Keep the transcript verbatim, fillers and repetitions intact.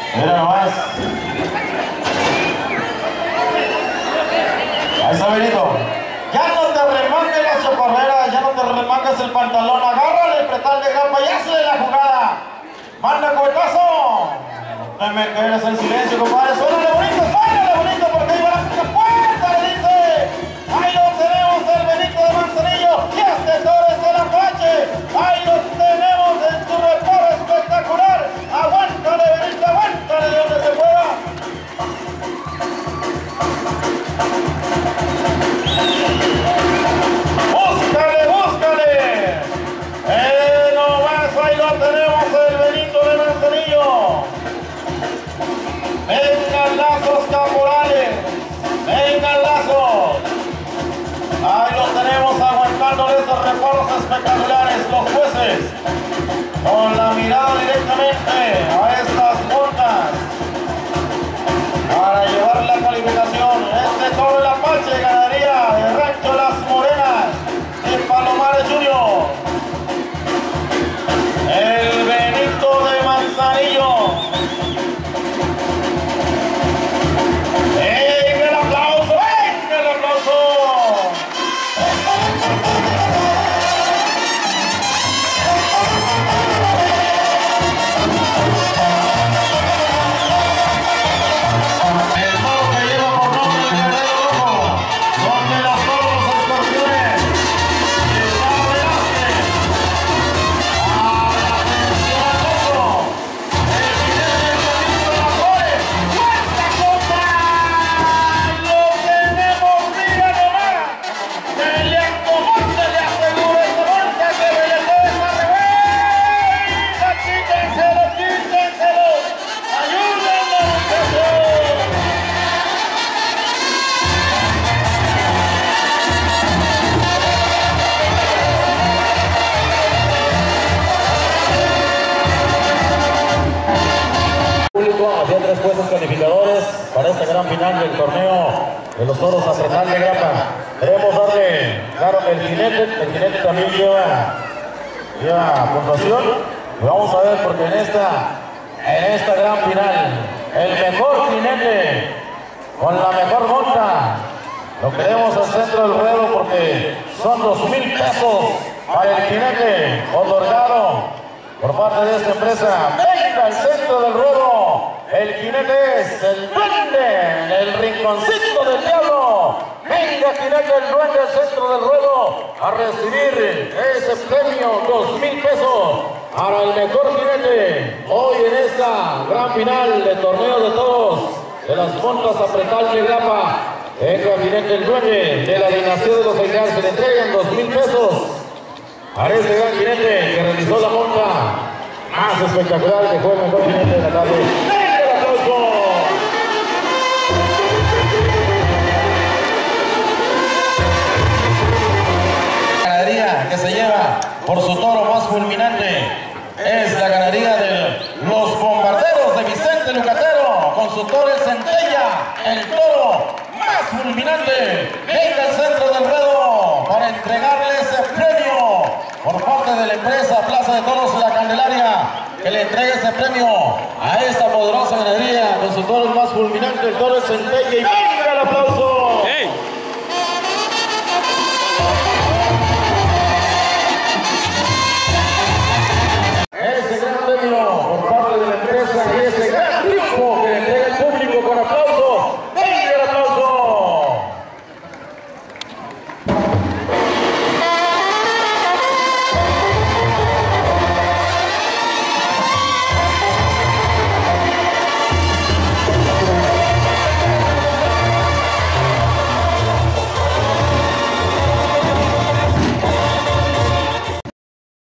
Mira nomás. Ahí está Benito. Ya no te remangues la chaparrera, ya no te remangues el pantalón. Agárrale el pretal de grapa y hazle la jugada. Manda cohetazo. No me quedes en silencio, compadre. Suénale bonito, suénale bonito, porque ahí va la puerta, le dice. Ahí lo tenemos, el Benito de Manzanillo. Y este toro es el Apache. Ahí lo tenemos en su reparo espectacular. Aguántale, Benito, aguántale de donde se pueda. Búscale, búscale. Eh, no más, ahí lo tenemos, el Benito de Manzanillo. Vengan lazos caporales, vengan lazos. Ahí lo tenemos aguantándole esos reparos espectaculares, los jueces, con la mirada directamente a estas montas para llevar la calificación. Este toro del Apache ganaría el Rancho Las Morenas de Palomares Junior. El Benito de Manzanillo. ¡Venga el aplauso! ¡Venga el aplauso! Había tres jueces calificadores para este gran final del torneo de los toros a pretal de grapa. Queremos darle, claro, el jinete, el jinete también lleva, lleva puntuación. Y vamos a ver, porque en esta, en esta gran final, el mejor jinete con la mejor monta, lo queremos al centro del ruedo porque son dos mil pesos para el jinete otorgado por parte de esta empresa. Venga al centro del ruedo. El jinete es el duende, el rinconcito del diablo. Venga, jinete, el duende al centro del ruedo a recibir ese premio, dos mil pesos para el mejor jinete. Hoy en esta gran final del torneo de toros de las montas a pretal de grapa. Venga, jinete, el duende de la dinastía de los Aguilar. Se le entregan dos mil pesos a este gran jinete que realizó la monta más espectacular, que fue el mejor jinete de la tarde. ¡Venga el aplauso! Ganadería que se lleva por su toro más fulminante es la ganadería de los Bombarderos de Vicente Lucatero, con su toro el Centella, el toro más fulminante. Venga al centro del ruedo para entregarle ese premio por parte de la empresa Plaza de Toros La Candelaria, que le entregue ese premio a esta poderosa ganadería con su toro más fulminante, el toro el Centella. Y venga el aplauso.